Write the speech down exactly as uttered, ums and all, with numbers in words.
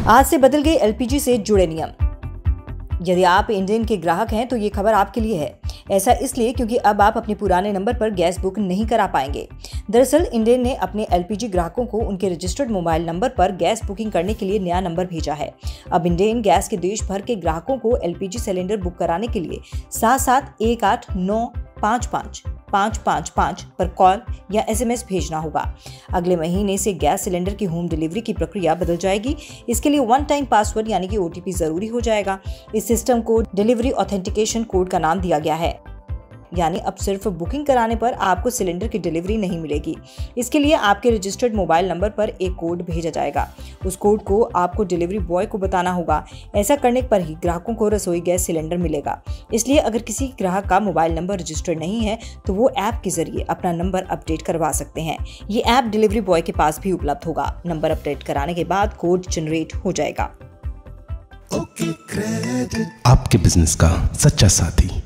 आज से बदल गए एलपीजी से जुड़े नियम। यदि आप इंडेन के ग्राहक हैं तो ये खबर आपके लिए है। ऐसा इसलिए क्योंकि अब आप अपने पुराने नंबर पर गैस बुक नहीं करा पाएंगे। दरअसल इंडेन ने अपने एलपीजी ग्राहकों को उनके रजिस्टर्ड मोबाइल नंबर पर गैस बुकिंग करने के लिए नया नंबर भेजा है। अब इंडेन गैस के देश भर के ग्राहकों को एलपीजी सिलेंडर बुक कराने के लिए सात सात एक आठ नौ पाँच पाँच पाँच पाँच पाँच पर कॉल या एसएमएस भेजना होगा। अगले महीने से गैस सिलेंडर की होम डिलीवरी की प्रक्रिया बदल जाएगी। इसके लिए वन टाइम पासवर्ड यानी कि ओटीपी जरूरी हो जाएगा। इस सिस्टम को डिलीवरी ऑथेंटिकेशन कोड का नाम दिया गया है, यानी अब सिर्फ बुकिंग कराने पर आपको सिलेंडर की डिलीवरी नहीं मिलेगी। इसके लिए आपके रजिस्टर्ड मोबाइल नंबर पर एक कोड भेजा जाएगा। उस कोड को आपको डिलीवरी बॉय को बताना होगा। ऐसा करने पर ही ग्राहकों को रसोई गैस सिलेंडर मिलेगा। इसलिए अगर किसी ग्राहक का मोबाइल नंबर रजिस्टर्ड नहीं है तो वो ऐप के जरिए अपना नंबर अपडेट करवा सकते हैं। ये ऐप डिलीवरी बॉय के पास भी उपलब्ध होगा। नंबर अपडेट कराने के बाद कोड जनरेट हो जाएगा। आपके बिजनेस का सच्चा साथी।